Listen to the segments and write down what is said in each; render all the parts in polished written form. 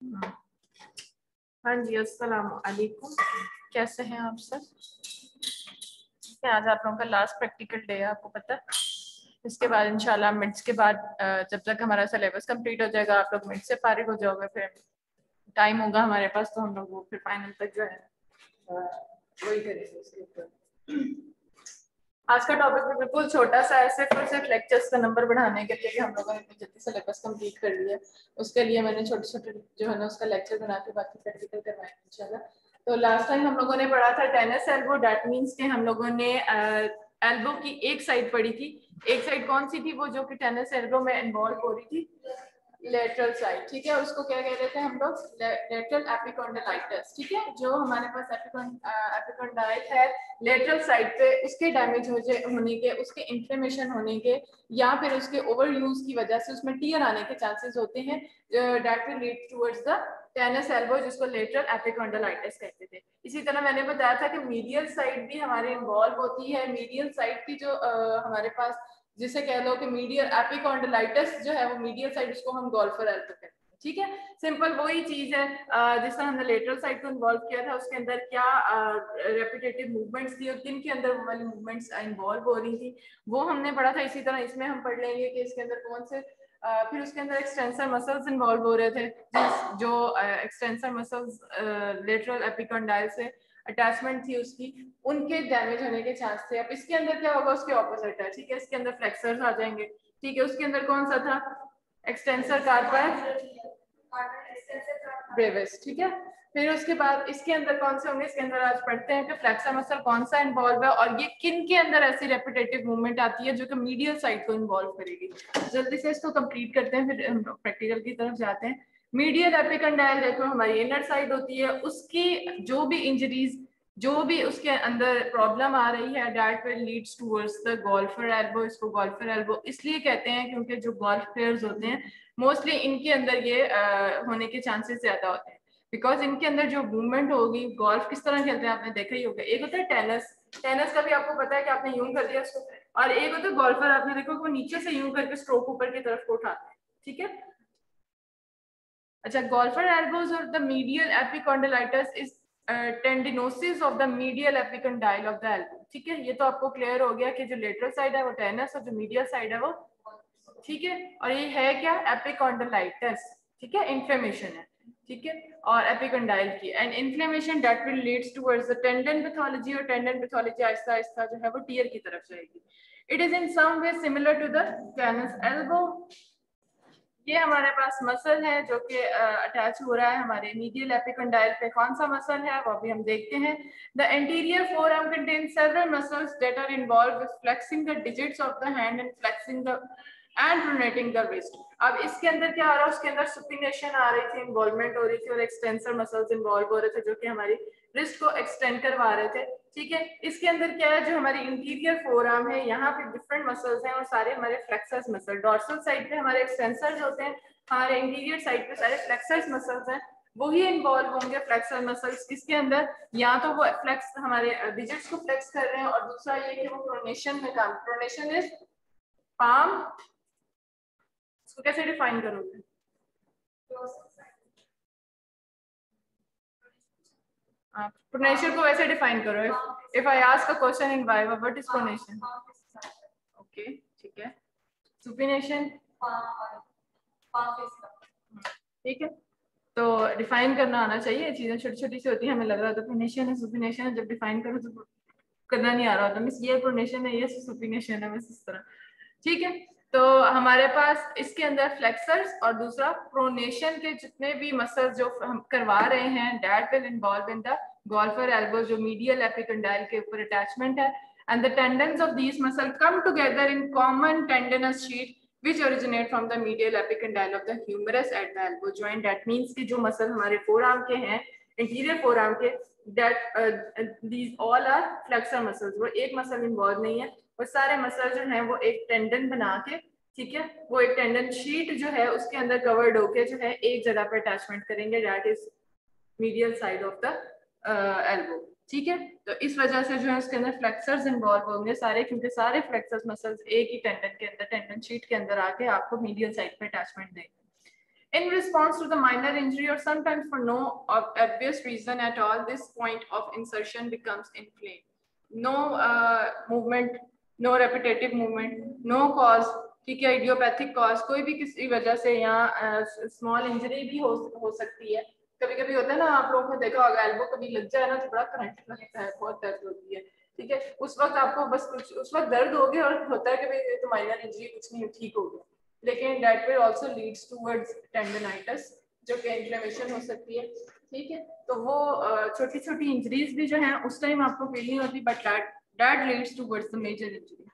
हाँ जी, अस्सलाम वालेकुम। कैसे हैं आप सब? आज आप लोगों का लास्ट प्रैक्टिकल डे है, आपको पता है। इसके बाद इंशाल्लाह मिड्स के बाद जब तक हमारा सिलेबस कंप्लीट हो जाएगा, आप लोग मिड से फारिग हो जाओगे, फिर टाइम होगा हमारे पास, तो हम लोग वो फिर फाइनल तक जो है वही करेंगे उसके ऊपर। आज का टॉपिक भी बिल्कुल छोटा सा है, सिर्फ लेक्चर्स का नंबर बढ़ाने के लिए हम लोगों ने इतनी जल्दी सिलेबस कंप्लीट कर लिया। उसके लिए मैंने छोटे छोटे जो है ना उसका लेक्चर बना के बाकी प्रैक्टिकल करवाएंगे इंशाल्लाह। तो लास्ट टाइम हम लोगों ने पढ़ा था टेनिस एल्बो। डैट मीन्स के हम लोगों ने एल्बो की एक साइड पढ़ी थी। एक साइड कौन सी थी? वो जो कि टेनिस एल्बो में इन्वॉल्व हो रही थी, लेटरल साइड। ठीक है, उसको क्या कह रहे थे हम लोग? Lateral epicondylitis. ठीक है, जो हमारे पास एपिकॉन्डाइल है लेटरल साइड पे, उसके डैमेज होने के, उसके इन्फ्लेमेशन होने के, या फिर उसके ओवर यूज की वजह से उसमें टीयर आने के चांसेस होते हैं। That will lead towards the tennis elbow, जिसको लेटरल एपिकॉन्डाइलिटिस कहते थे। इसी तरह मैंने बताया था कि मीडियल साइड भी हमारे इन्वॉल्व होती है। मीडियल साइड की जो हमारे पास, जिसे कह लो कि मीडियल एपिकॉन्डाइलिटिस जो है वो मीडियल साइड, उसको हम गोल्फर एल्बो कहते हैं। ठीक है, सिंपल वही चीज है। जिस तरह हमने लेटरल साइड को इन्वॉल्व किया था, उसके अंदर क्या रेपिटेटिव मूवमेंट्स थी और किन के अंदर वो वाली मूवमेंट्स इन्वॉल्व हो रही थी, वो हमने पढ़ा था। इसी तरह इसमें हम पढ़ लेंगे कि इसके अंदर कौन से फिर उसके अंदर एक्सटेंसर मसल्स इन्वॉल्व हो रहे थे, जो एक्सटेंसर मसल्स लेटरल एपिकॉन्डाइल से अटैचमेंट थी उसकी, उनके डैमेज होने के चांस थे। अब इसके अंदर क्या होगा? उसके ऑपोजिट है। ठीक है, इसके अंदर फ्लेक्सर्स आ जाएंगे। ठीक है, उसके अंदर कौन सा था? Extensor carpus brevis. ठीक है, फिर उसके बाद इसके अंदर कौन से होंगे? इसके अंदर आज पढ़ते हैं कि फ्लेक्सर मसल कौन सा इन्वॉल्व है और ये किन के अंदर ऐसी रेपिटेटिव मूवमेंट आती है जो कि मीडियल साइड को इन्वॉल्व करेगी। जल्दी से इसको कंप्लीट करते हैं, फिर हम प्रैक्टिकल की तरफ जाते हैं। मीडियल एपिकॉन्डाइल देखो हमारी इनर साइड होती है, उसकी जो भी इंजरीज, जो भी उसके अंदर प्रॉब्लम आ रही है, that will leads towards the golfer elbow. इसको गोल्फर एल्बो इसलिए कहते हैं क्योंकि जो गोल्फ प्लेयर्स होते हैं मोस्टली इनके अंदर ये होने के चांसेस ज्यादा होते हैं, बिकॉज इनके अंदर जो मूवमेंट होगी। गोल्फ किस तरह खेलते हैं आपने देखा ही होगा। एक होता है टेनिस, टेनिस का भी आपको पता है कि आपने यूं कर दिया उसको, और एक होता है गोल्फर, आपने देखो वो नीचे से यूं करके स्ट्रोक ऊपर की तरफ को उठाते हैं। ठीक है, अच्छा, गोल्फर एल्बोज और the medial epicondylitis is tendinosis of the medial epicondyle of the elbow. ठीक है, ये तो आपको क्लियर हो गया कि जो लेटरल साइड है वो टेनिस और जो मीडियल साइड है वो, ठीक है, और ये है क्या? एपिकॉन्डाइलिटिस। ठीक है, इन्फ्लेमेशन है। ठीक है, और एपिकॉन्डाइल की and inflammation that will leads towards the tendon pathology, और टेंडन पैथोलॉजी आहिस्ता आहिस्ता जो है वो टीयर की तरफ जाएगी। It is in some way similar to the tennis elbow. ये हमारे पास मसल है जो कि अटैच हो रहा है हमारे मीडियल एपिकॉन्डाइल पे। कौन सा मसल है वो भी हम देखते हैं। The anterior forearm contains several muscles that are involved with flexing the digits of the hand and flexing the and pronating the wrist. अब इसके अंदर क्या हो रहा है? उसके अंदर सुपिनेशन आ रही थी, इन्वॉल्वमेंट हो रही थी, और एक्सटेंसर मसल्स इन्वॉल्व हो रहे थे जो कि हमारी रिस्ट को एक्सटेंड करवा रहे थे। ठीक है, इसके अंदर क्या है? जो हमारी इंटीरियर फोरआर्म है, यहाँ पे डिफरेंट मसल्स हैं और सारे हमारे फ्लेक्सर्स मसल। डॉर्सल साइड पे हमारे एक्सटेंसर्स होते हैं, हमारे इंटीरियर साइड पे सारे फ्लेक्सर्स मसल्स हैं, वही इन्वॉल्व होंगे फ्लेक्सर मसल्स किसके अंदर? या तो वो फ्लेक्स हमारे डिजिट्स को फ्लेक्स कर रहे हैं, और दूसरा ये कि वो प्रोनेशन में काम। प्रोनेशन इज पाम, इसको कैसे डिफाइन करोगे? प्रोनेशन को वैसे डिफाइन करो। If I ask a question in viva, what is pronation? Okay, ठीक है। सुपिनेशन, ठीक है, तो डिफाइन करना आना चाहिए। चीजें छोटी छोटी सी होती है, हमें लग रहा था प्रोनेशन है सुपिनेशन है, जब डिफाइन करो तो करना नहीं आ रहा होता। मिस ये प्रोनेशन है, ये सुपिनेशन है, बस इस तरह। ठीक है, तो हमारे पास इसके अंदर फ्लेक्सर्स और दूसरा प्रोनेशन के जितने भी मसल जो हम करवा रहे हैं, that will involve in the golfer elbow, जो मीडियल एपिकॉन्डाइल के ऊपर अटैचमेंट है। And the tendons of these muscle come together in common tendinous sheath which originate from the medial epicondyle of the humerus at the elbow joint. That means कि जो muscle हमारे forearm के हैं, interior forearm के, that these all are flexor muscles. वो एक muscle involve नहीं है, वो सारे मसल जो हैं वो एक टेंडन बना के, ठीक है, वो एक टेंडन शीट जो है उसके अंदर कवर्ड होके जो है एक जगह पे अटैचमेंट करेंगे, that is medial side of the elbow. ठीक है, तो इस वजह से जो है उसके अंदर फ्लेक्सर्स इन्वॉल्व होंगे सारे, क्योंकि सारे फ्लेक्सर्स मसल्स एक ही टेंडन के अंदर, टेंडन शीट के अंदर आके आपको मीडियल साइड पे अटैचमेंट देंगे। In response to the minor injury or sometimes for no obvious reason at all, this point of insertion becomes inflamed. No movement, no repetitive movement, no cause, ठीक है, idiopathic cause, कोई भी किसी वजह से यहाँ स्मॉल इंजरी भी हो सकती है. कभी कभी होता है ना, आप लोगों ने देखा होगा एल्बो कभी लग जाए ना तो बड़ा करंट लगता है, बहुत दर्द होती है. ठीक है, उस वक्त आपको बस कुछ उस वक्त दर्द हो गया और होता है कि भाई तो माइनर इंजरी, कुछ नहीं, ठीक हो गया. लेकिन that will also leads towards tendonitis, जो कि इन्फ्लेमेशन हो सकती है. ठीक है, तो वो छोटी छोटी इंजरीज भी जो हैं उस टाइम आपको फील नहीं होती, but that leads towards the major injury.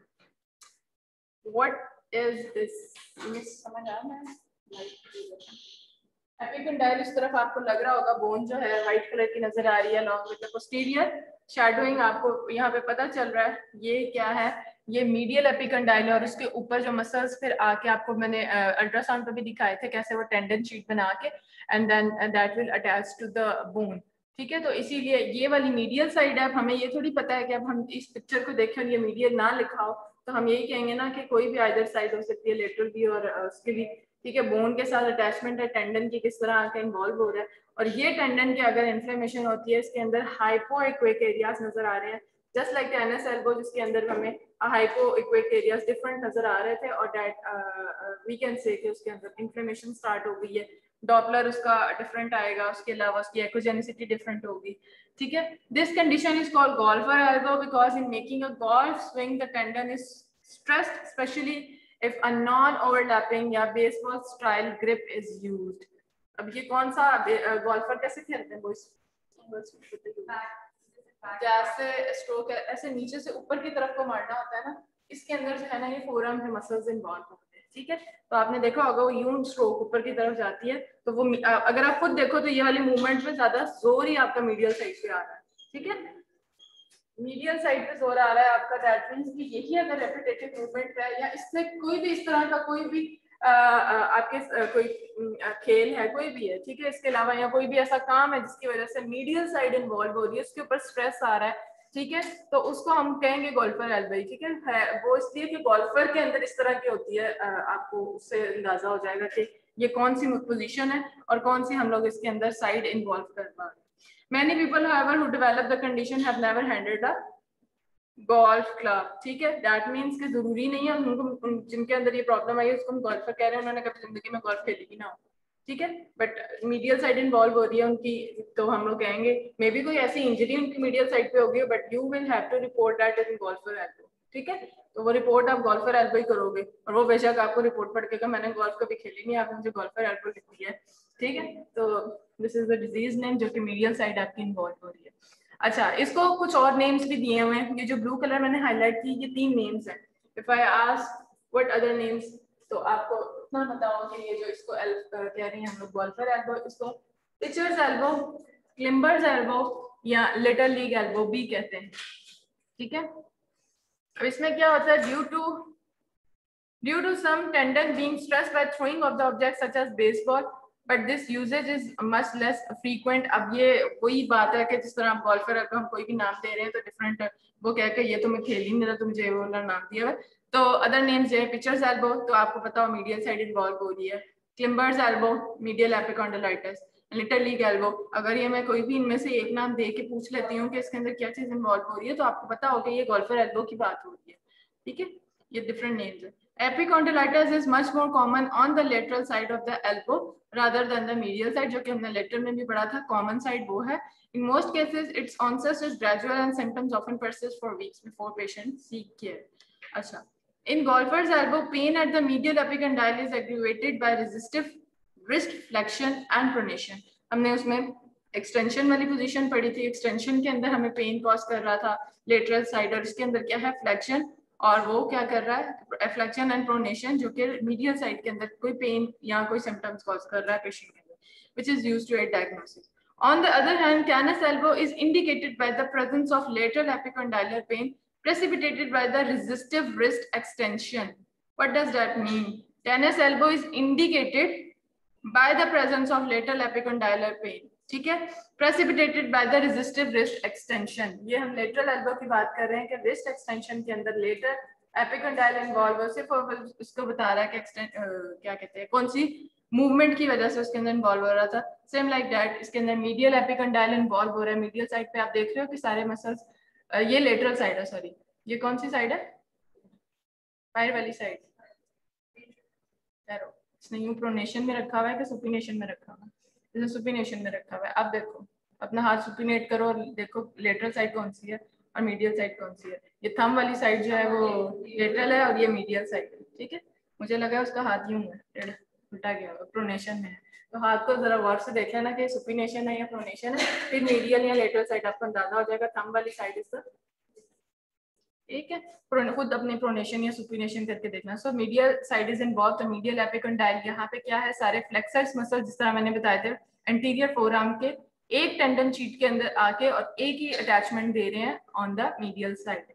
What is this? समझ आ रहा है? एपिकंडाइल इस तरफ आपको लग रहा होगा, बोन जो है व्हाइट कलर की नजर आ रही है along with the posterior shadowing, आपको यहाँ पे पता चल रहा है ये क्या है, ये मीडियल एपिकंडाइल है. और उसके ऊपर जो मसल्स फिर आके आपको मैंने अल्ट्रासाउंड पे भी दिखाए थे कैसे वो टेंडन शीट बना के and then that will attach to the bone. ठीक है, तो इसीलिए ये वाली मीडियल साइड है. अब हमें ये थोड़ी पता है कि अब हम इस पिक्चर को देखें और ये मीडियल ना लिखा हो तो हम यही कहेंगे ना कि कोई भी आइदर साइड हो सकती है, लेटरल भी और उसके भी. ठीक है, बोन के साथ अटैचमेंट है, टेंडन की किस तरह आके इन्वॉल्व हो रहा है. और ये टेंडन की अगर इन्फ्लेमेशन होती है, इसके अंदर हाइपोइक्विक एरियाज नजर आ रहे हैं, जस्ट लाइक टेनिस एल्बो जिसके अंदर हमें हाइपोइक्विक एरियाज डिफरेंट नजर आ रहे थे, और दैट वी कैन से कि उसके अंदर इन्फ्लेमेशन स्टार्ट हो गई है. डॉपलर उसका डिफरेंट आएगा, उसके अलावा उसकी एकोजेनिसिटी डिफरेंट होगी. ठीक है, this condition is called golfer elbow because in making a golf swing the tendon is stressed, especially if a non-overlapping या baseball style grip is used. अब ये कौन सा गोल्फर कैसे खेलते हैं बॉयज? जैसे स्ट्रोक ऐसे नीचे से ऊपर की तरफ को मारना होता है ना, इसके अंदर जो है ना ये फोरआर्म के मसल्स इन्वॉल्व होते हैं. ठीक है, तो आपने देखा होगा वो यूं स्ट्रोक ऊपर की तरफ जाती है, तो वो अगर आप खुद देखो तो ये वाली मूवमेंट पे ज्यादा जोर ही आपका मीडियल साइड पे आ रहा है. ठीक है, मीडियल साइड पे जोर आ रहा है आपका, दैट मींस कि यही अगर रेपिटेटिव मूवमेंट है या इससे कोई भी इस तरह का कोई भी आपके कोई खेल है, कोई भी है. ठीक है, इसके अलावा या कोई भी ऐसा काम है जिसकी वजह से मीडियल साइड इन्वॉल्व हो रही है, उसके ऊपर स्ट्रेस आ रहा है. ठीक है, तो उसको हम कहेंगे गोल्फर एल्बो. ठीक है, वो इसलिए कि गोल्फर के अंदर इस तरह की होती है, आपको उससे अंदाजा हो जाएगा कि ये कौन सी पोजीशन है और कौन सी हम लोग इसके अंदर साइड इन्वॉल्व कर पा रहे हैं. Many people, however, who develop the condition have never handled a golf club. ठीक है, that means कि जरूरी नहीं है उनको, जिनके अंदर ये प्रॉब्लम आई है उसको हम गोल्फर कह रहे हैं, उन्होंने कभी जिंदगी में गोल्फ खेली भी ना हो. ठीक है, बट मीडियल साइड इन्वॉल्व हो रही है उनकी, तो हम लोग कहेंगे मे बी कोई ऐसी इंजरी उनकी मीडियल साइड पे होगी, but you will have to report that in golfer elbow. ठीक है, तो वो रिपोर्ट आप गोल्फर एल्बो ही करोगे, और वो बेशक आपको रिपोर्ट पढ़ के मैंने गोल्फ कभी खेली नहीं, आपने मुझे गोल्फर एल्बो लिखी है. ठीक है, तो this is the disease name जो कि मीडियल साइड आपकी इन्वॉल्व हो रही है. अच्छा, इसको कुछ और नेम्स भी दिए हुए हैं. ये जो ब्लू कलर मैंने हाईलाइट की, ये 3 नेम्स हैं. If I ask what other names, तो आपको इतना बताओ कि ये जो इसको कह रही हैं हम लोग गोल्फर एल्बो, इसको पिचर्स एल्बो, क्लिम्बर्स एल्बो या लिटिल लीग एल्बो भी कहते हैं. ठीक है, अब इसमें क्या होता है, due to some tendon being stressed by throwing of the object such as baseball, but this usage is much less frequent. अब ये वही बात है कि जिस तरह आप गोल्फर एल्बो हम कोई भी नाम दे रहे हैं तो डिफरेंट वो कह के ये तो मैं खेल ही नहीं रहा तो मुझे वो वाला नाम दिया है. तो अदर नेम्स है पिचर्स एल्बो, तो आपको पता हो मीडियल साइड इन्वॉल्व हो रही है. Climbers elbow, medial epicondylitis. Little league elbow, अगर ये मैं कोई भी इनमें से एक नाम दे के पूछ लेती हूँ कि इसके अंदर क्या चीज इन्वॉल्व हो रही है, तो आपको पता हो कि ये गोल्फर एल्बो की बात हो रही है. ठीक है, ये डिफरेंट नेम्स है. Epicondylitis is much more common on the lateral side of the elbow rather than the medial side, जो कि हमने lateral में भी पढ़ा था. Common side वो है. In most cases, its onset is gradual and symptoms often persist for weeks before patients seek care. अच्छा, in golfer's elbow, pain at the medial epicondyle is aggravated by resistive wrist flexion and pronation. हमने उसमें extension वाली position पढ़ी थी. Extension के अंदर हमें pain cause कर रहा था लेटरल साइड, और इसके अंदर क्या है, फ्लेक्शन, और वो क्या कर रहा है, फ्लेक्शन एंड प्रोनेशन, जो कि मीडियल साइड के अंदर कोई पेन या कोई सिम्टम्स कॉज कर रहा है पेशेंट के अंदर, which is used to aid diagnosis. On the other hand, canis elbow is indicated by the presence of lateral epicondylar pain precipitated by the resistive wrist extension. What does that mean? Canis elbow is indicated by the presence of lateral epicondylar pain. ठीक है, precipitated by the resistive wrist extension. ये हम lateral elbow की बात कर रहे हैं कि wrist extension के अंदर lateral epicondyle involve है. सिर्फ इसको बता रहा है कि क्या कहते हैं, कौन सी मूवमेंट की वजह से उसके अंदर इन्वॉल्व हो रहा था। सेम लाइक दैट इसके अंदर मीडियल एपिकंडाइल इन्वॉल्व हो रहा है। मीडियल साइड पे आप देख रहे हो कि सारे मसल्स, ये लेटरल साइड है, सॉरी ये कौन सी साइड है, पैर वाली साइड। इसने यूं प्रोनेशन में रखा हुआ है कि सुपिनेशन में रखा हुआ है, जैसे सुपिनेशन में रखा हुआ है। आप देखो अपना हाथ सुपिनेट करो और देखो लेटरल साइड कौन सी है और मीडियल साइड कौन सी है। ये थंब वाली साइड जो है वो लेटरल है और ये मीडियल साइड है, ठीक है। मुझे लगा उसका हाथ यूं है, उल्टा गया हुआ, प्रोनेशन में है। तो हाथ को जरा गौर से देख लेना कि सुपिनेशन है या प्रोनेशन है, फिर मीडियल या लेटरल साइड आपको अंदाजा हो जाएगा। थंब वाली साइड इज द, ठीक है। खुद अपने प्रोनेशन या सुपिनेशन करके देखना। So medial side is involve, तो मीडियल एपिकंडाइल यहाँ पे क्या है, सारे फ्लेक्सर्स मसल जिस तरह मैंने बताए थे एंटीरियर फोरआर्म के एक टेंडन शीट के अंदर आके और एक ही अटैचमेंट दे रहे हैं ऑन द मीडियल साइड।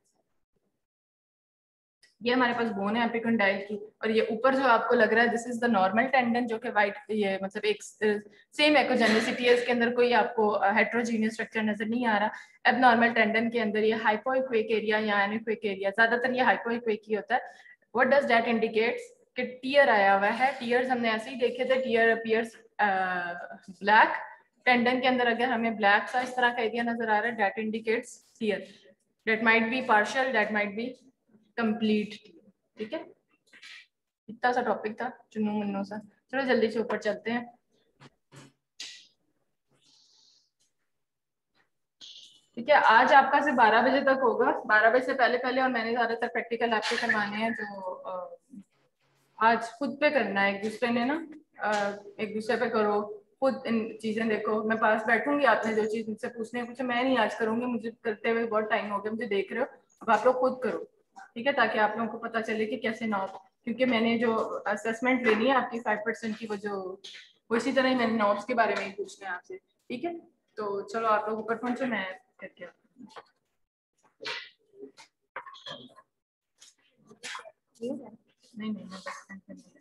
ये हमारे पास बोन है एपिकंडाइल की, और ये ऊपर जो आपको लग रहा है this is the normal tendon, जो कि वाइट, ये मतलब एक सेम एकोजेनिसिटी है, इसके अंदर कोई आपको हेट्रोजीनियस स्ट्रक्चर नजर नहीं आ रहा। अब नॉर्मल टेंडन के अंदर ये हाइपोइक्विक एरिया या एनीक्विक एरिया, ज्यादातर ये हाइपोइक्विक ही होता है। व्हाट डज दैट इंडिकेट्स कि टीयर आया हुआ है। टीयर्स हमने ऐसे ही देखे थे, टीयर अपीयर्स ब्लैक। टेंडन के अंदर अगर हमें ब्लैक सा इस तरह का एरिया नजर आ रहा है, that indicates tear. That might be partial, that might be complete, ठीक है। इतना सा टॉपिक था चुन्नू मुन्नू सा। चलो जल्दी से ऊपर चलते हैं। ठीक है, आज आपका सिर्फ 12 बजे तक होगा, 12 बजे से पहले पहले, और मैंने ज्यादातर प्रैक्टिकल आपके करवाने हैं जो आज खुद पे करना है। एक दूसरे ने ना एक दूसरे पे करो, खुद इन चीजें देखो। मैं पास बैठूंगी, आपने जो चीज मुझसे पूछने है पूछे, मैं नहीं आज करूंगी, मुझे करते हुए बहुत टाइम हो गया, मुझे देख रहे हो। अब आप लोग खुद करो, ठीक है, ताकि आप लोगों को पता चले कि कैसे नॉब, क्योंकि मैंने जो असेसमेंट लेनी है आपकी 5% की, वो इसी तरह ही मैंने नॉब्स के बारे में ही पूछना है आपसे, ठीक है। तो चलो आप लोग ऊपर पहुंचो, मैं करके नहीं नहीं, मैं बस